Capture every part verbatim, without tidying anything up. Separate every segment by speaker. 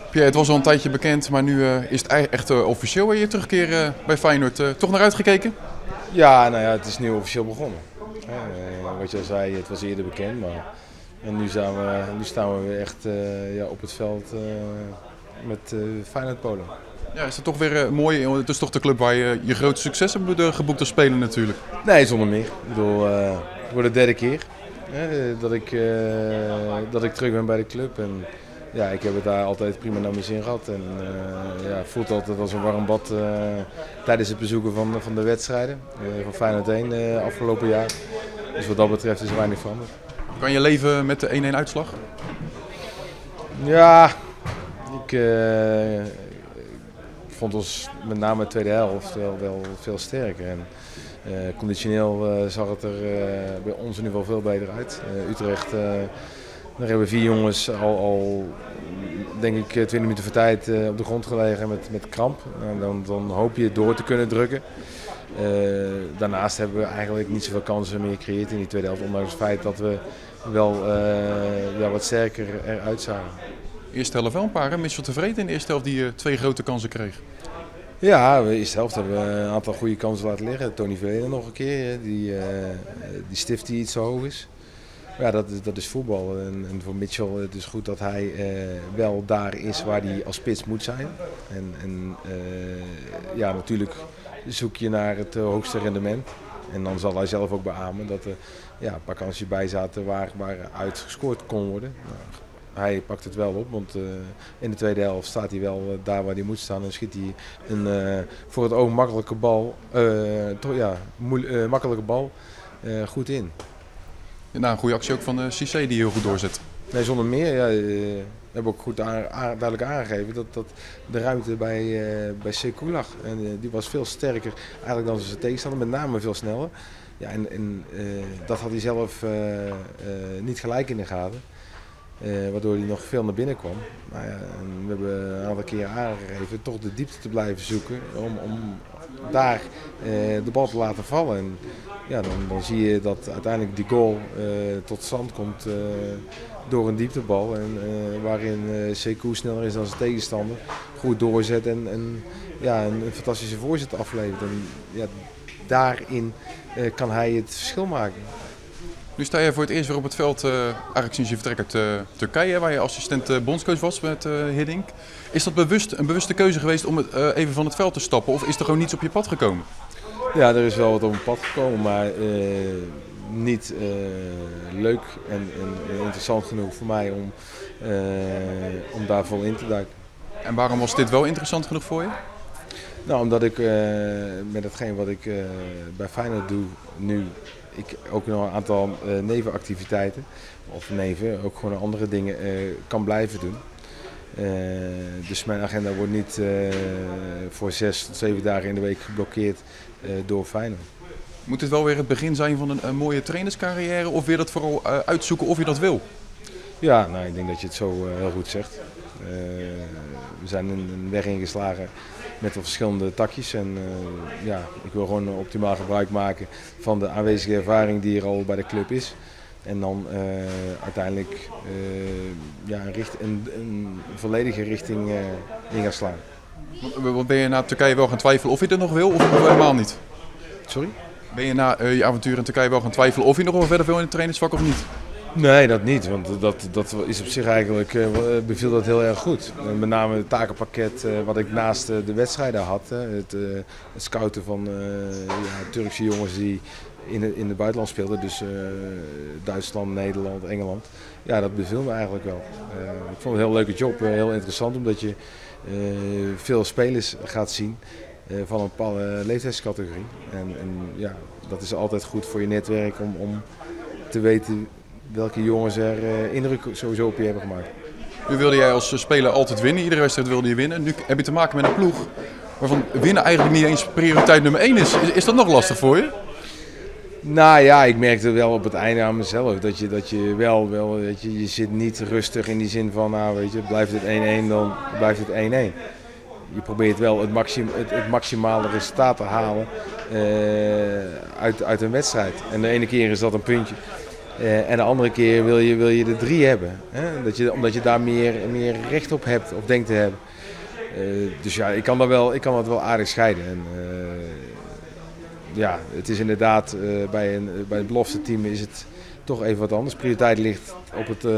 Speaker 1: Pierre, het was al een tijdje bekend, maar nu uh, is het echt uh, officieel je terugkeer uh, bij Feyenoord. Uh, toch naar uitgekeken?
Speaker 2: Ja, nou ja, het is nu officieel begonnen. Uh, wat je al zei, het was eerder bekend, maar en nu, staan we, nu staan we weer echt uh, ja, op het veld uh, met uh, Feyenoord Polen.
Speaker 1: Ja, is dat toch weer uh, mooi? Het is toch de club waar je je grote succes hebt geboekt als speler natuurlijk?
Speaker 2: Nee, zonder meer. Ik bedoel, uh, het wordt de derde keer hè, dat, ik, uh, dat ik terug ben bij de club. En, ja, ik heb het daar altijd prima naar mijn zin gehad. En uh, ja, het voelt altijd als een warm bad uh, tijdens het bezoeken van, van de wedstrijden. Uh, van Feyenoord één uh, afgelopen jaar. Dus wat dat betreft is er weinig veranderd.
Speaker 1: Kan je leven met de één-één uitslag?
Speaker 2: Ja, ik, uh, ik vond ons met name de tweede helft wel, wel veel sterker. En, uh, conditioneel uh, zag het er uh, bij ons in ieder geval veel beter uit. Uh, Utrecht, uh, daar hebben vier jongens al, al denk ik twintig minuten voor tijd uh, op de grond gelegen met, met kramp. En dan, dan hoop je door te kunnen drukken. Uh, daarnaast hebben we eigenlijk niet zoveel kansen meer gecreëerd in die tweede helft. Ondanks het feit dat we wel uh, ja, wat sterker eruit zagen.
Speaker 1: Eerste helft wel een paar, hè? Mitchell tevreden in de eerste helft die uh, twee grote kansen kreeg.
Speaker 2: Ja, in de eerste helft hebben we een aantal goede kansen laten liggen. Tony Verleden nog een keer, die, uh, die stift die iets zo hoog is. Ja, dat, dat is voetbal. En, en voor Mitchell het is goed dat hij uh, wel daar is waar hij als spits moet zijn. En, en uh, ja, natuurlijk zoek je naar het uh, hoogste rendement. En dan zal hij zelf ook beamen dat er ja, een paar kansjes bij zaten waar, waar uitgescoord kon worden. Nou, hij pakt het wel op, want uh, in de tweede helft staat hij wel uh, daar waar hij moet staan en schiet hij een uh, voor het oog makkelijke bal, uh, toch, ja, moe- uh, makkelijke bal uh, goed in.
Speaker 1: Na een goede actie ook van uh, Cissé die heel goed doorzet.
Speaker 2: Nee, zonder meer. Ja, we hebben ook goed aan, aan, duidelijk aangegeven dat, dat de ruimte bij, uh, bij Sekou lag. En uh, die was veel sterker eigenlijk dan zijn tegenstander, met name veel sneller. Ja, en en uh, dat had hij zelf uh, uh, niet gelijk in de gaten. Uh, waardoor hij nog veel naar binnen kwam. Nou ja, en we hebben een aantal keren aangegeven toch de diepte te blijven zoeken om, om daar uh, de bal te laten vallen. En ja, dan, dan zie je dat uiteindelijk die goal uh, tot stand komt uh, door een dieptebal. En, uh, waarin uh, Sekou sneller is dan zijn tegenstander, goed doorzet en, en ja, een, een fantastische voorzet aflevert. En, ja, daarin uh, kan hij het verschil maken.
Speaker 1: Nu sta je voor het eerst weer op het veld, uh, eigenlijk sinds je vertrek uit uh, Turkije, waar je assistent uh, bondscoach was met uh, Hiddink. Is dat bewust, een bewuste keuze geweest om het, uh, even van het veld te stappen of is er gewoon niets op je pad gekomen?
Speaker 2: Ja, er is wel wat op mijn pad gekomen, maar uh, niet uh, leuk en, en interessant genoeg voor mij om, uh, om daar vol in te duiken.
Speaker 1: En waarom was dit wel interessant genoeg voor je?
Speaker 2: Nou, omdat ik uh, met hetgeen wat ik uh, bij Feyenoord doe nu, ik ook nog een aantal uh, nevenactiviteiten, of neven, ook gewoon andere dingen uh, kan blijven doen. Uh, dus mijn agenda wordt niet uh, voor zes tot zeven dagen in de week geblokkeerd uh, door Feyenoord.
Speaker 1: Moet het wel weer het begin zijn van een, een mooie trainerscarrière of weer dat vooral uh, uitzoeken of je dat wil?
Speaker 2: Ja, nou, ik denk dat je het zo uh, heel goed zegt. Uh, we zijn een, een weg ingeslagen met wat verschillende takjes en uh, ja, ik wil gewoon optimaal gebruik maken van de aanwezige ervaring die er al bij de club is. En dan uh, uiteindelijk uh, ja, een, richt, een, een volledige richting uh, in gaan slaan.
Speaker 1: Want ben je na Turkije wel gaan twijfelen of je het nog wil of helemaal niet?
Speaker 2: Sorry?
Speaker 1: Ben je na uh, je avontuur in Turkije wel gaan twijfelen of je nog wel verder wil in het trainersvak of niet?
Speaker 2: Nee, dat niet, want dat, dat is op zich eigenlijk, uh, beviel dat heel erg goed. Uh, met name het takenpakket uh, wat ik naast uh, de wedstrijden had, uh, het, uh, het scouten van uh, ja, Turkse jongens die in het, in het buitenland speelden, dus uh, Duitsland, Nederland, Engeland. Ja, dat beviel me eigenlijk wel. Uh, ik vond het een heel leuke job, uh, heel interessant, omdat je uh, veel spelers gaat zien uh, van een bepaalde leeftijdscategorie. En, en ja, dat is altijd goed voor je netwerk om, om te weten welke jongens er uh, indruk sowieso op je hebben gemaakt.
Speaker 1: Nu wilde jij als speler altijd winnen, iedere wedstrijd wilde je winnen. Nu heb je te maken met een ploeg waarvan winnen eigenlijk niet eens prioriteit nummer één is. Is, is dat nog lastig voor je?
Speaker 2: Nou ja, ik merkte wel op het einde aan mezelf dat je, dat je wel, wel weet je, je zit niet rustig in die zin van, nou weet je, blijft het één-één, dan blijft het één-één. Je probeert wel het, maxim, het, het maximale resultaat te halen uh, uit, uit een wedstrijd. En de ene keer is dat een puntje. Uh, en de andere keer wil je, wil je er drie hebben. Hè? Dat je, omdat je daar meer, meer recht op hebt of denkt te hebben. Uh, dus ja, ik kan dat wel, ik kan dat wel aardig scheiden. En, uh, ja, het is inderdaad, uh, bij, een, bij het belofte team is het toch even wat anders. Prioriteit ligt op het, uh,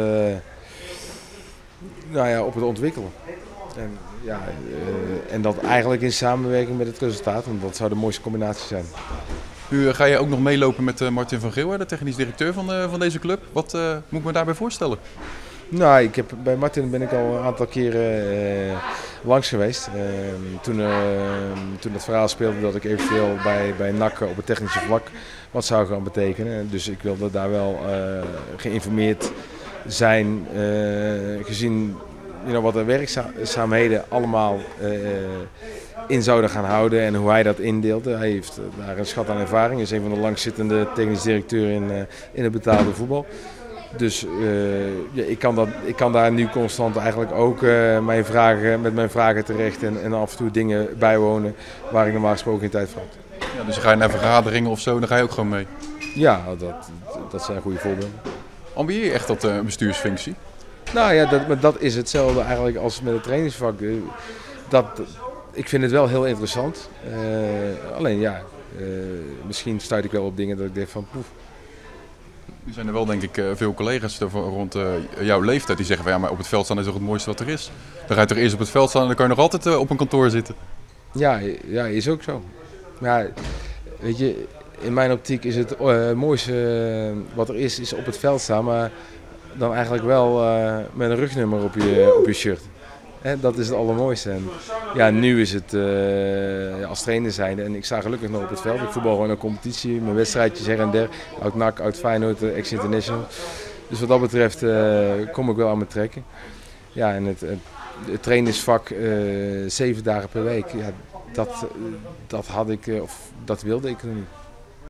Speaker 2: nou ja, op het ontwikkelen. En, ja, uh, en dat eigenlijk in samenwerking met het resultaat, want dat zou de mooiste combinatie zijn.
Speaker 1: Nu ga je ook nog meelopen met uh, Martin van Geel, de technisch directeur van, uh, van deze club. Wat uh, moet ik me daarbij voorstellen?
Speaker 2: Nou, ik heb, bij Martin ben ik al een aantal keren uh, langs geweest. Uh, toen, uh, toen het verhaal speelde dat ik eventueel bij, bij N A C op het technische vlak wat zou gaan betekenen. Dus ik wilde daar wel uh, geïnformeerd zijn, uh, gezien you know, wat de werkzaamheden allemaal uh, in zouden gaan houden en hoe hij dat indeelde. Hij heeft daar een schat aan ervaring. Hij is een van de langzittende technisch directeuren in, uh, in het betaalde voetbal. Dus uh, ja, ik, kan dat, ik kan daar nu constant eigenlijk ook uh, mijn vragen, met mijn vragen terecht en, en af en toe dingen bijwonen waar ik normaal gesproken geen tijd voor had.
Speaker 1: Ja, dus ga je naar vergaderingen of zo, dan ga je ook gewoon mee?
Speaker 2: Ja, dat, dat zijn goede voorbeelden.
Speaker 1: Ambieer je echt dat uh, bestuursfunctie?
Speaker 2: Nou ja, dat, dat is hetzelfde eigenlijk als met het trainingsvak. Dat, ik vind het wel heel interessant. Uh, alleen ja, uh, misschien stuit ik wel op dingen dat ik denk van poef.
Speaker 1: Er zijn er wel denk ik veel collega's rond uh, jouw leeftijd die zeggen van ja, maar op het veld staan is toch het mooiste wat er is. Dan ga je toch eerst op het veld staan en dan kan je nog altijd uh, op een kantoor zitten.
Speaker 2: Ja, ja, is ook zo. Ja, weet je, in mijn optiek is het uh, mooiste uh, wat er is, is op het veld staan, maar dan eigenlijk wel uh, met een rugnummer op je, op je shirt. Hè, dat is het allermooiste. En ja, nu is het uh, als trainer zijnde en ik sta gelukkig nog op het veld. Ik voetbal gewoon een competitie, mijn wedstrijdjes her en der. Oud N A C, oud Feyenoord, uh, ex-international. Dus wat dat betreft uh, kom ik wel aan mijn trekken. Ja, en het, het, het trainersvak uh, zeven dagen per week, ja, dat, dat had ik, uh, of dat wilde ik nog niet.